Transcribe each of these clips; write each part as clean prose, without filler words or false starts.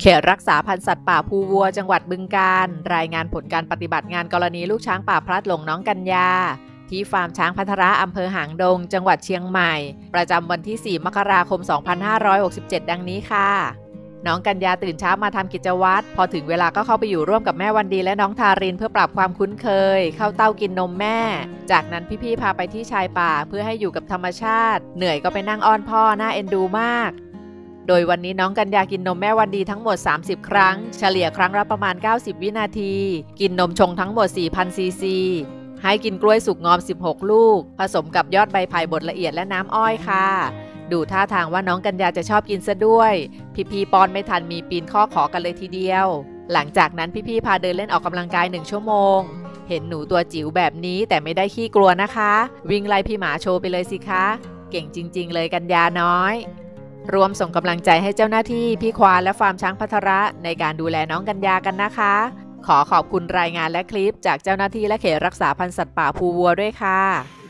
เขตรักษาพันธุ์สัตว์ป่าภูวัวจังหวัดบึงกาฬรายงานผลการปฏิบัติงานกรณีลูกช้างป่าพลัดหลงน้องกัญญาที่ฟาร์มช้างพัทระอำเภอหางดงจังหวัดเชียงใหม่ประจำวันที่ 4 มกราคม 2567 ดังนี้ค่ะน้องกัญญาตื่นเช้ามาทำกิจวัตรพอถึงเวลาก็เข้าไปอยู่ร่วมกับแม่วันดีและน้องทารินเพื่อปรับความคุ้นเคยเข้าเต้ากินนมแม่จากนั้นพี่ๆพาไปที่ชายป่าเพื่อให้อยู่กับธรรมชาติเหนื่อยก็ไปนั่งอ้อนพ่อน่าเอ็นดูมากโดยวันนี้น้องกัญญากินนมแม่วันดีทั้งหมด30ครั้งเฉลี่ยครั้งละประมาณ90วินาทีกินนมชงทั้งหมด 4,000 ซีซีให้กินกล้วยสุกงอม16ลูกผสมกับยอดใบไผ่บดละเอียดและน้ำอ้อยค่ะดูท่าทางว่าน้องกัญญาจะชอบกินซะด้วยพี่ๆป้อนไม่ทันมีปีนข้อขอกันเลยทีเดียวหลังจากนั้นพี่ๆพาเดินเล่นออกกำลังกาย1ชั่วโมงเห็นหนูตัวจิ๋วแบบนี้แต่ไม่ได้ขี้กลัวนะคะวิ่งไล่พี่หมาโชว์ไปเลยสิคะเก่งจริงๆเลยกัญญาน้อยรวมส่งกำลังใจให้เจ้าหน้าที่พี่ควานและฟาร์มช้างพัทระในการดูแลน้องกัญญากันนะคะขอขอบคุณรายงานและคลิปจากเจ้าหน้าที่และเขตรักษาพันธุ์สัตว์ป่าภูวัวด้วยค่ะ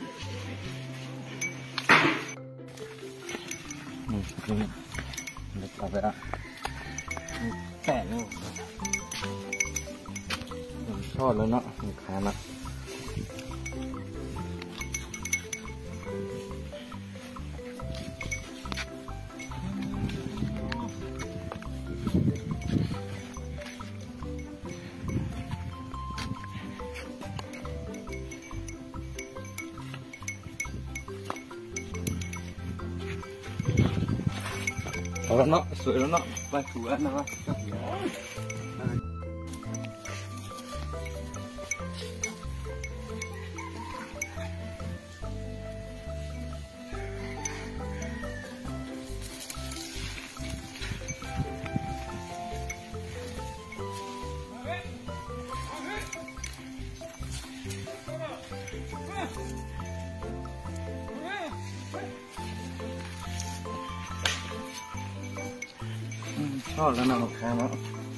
เอาไปละแก่นี่ชอบแล้วเนาะขามาเอาแล้วเนาะสวยแล้วเนาะไปสวยนะวะชอบแล้วนะลูกค้าเนาะ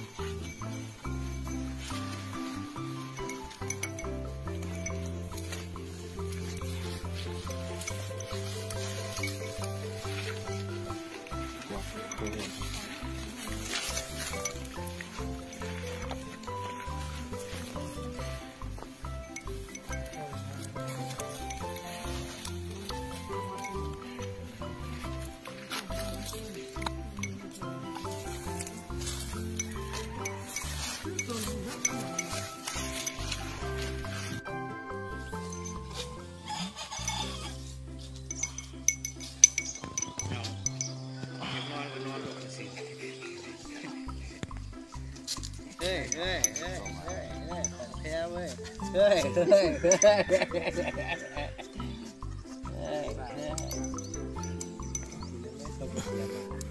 เฮ้ยของแท้เว้ยเฮ้ย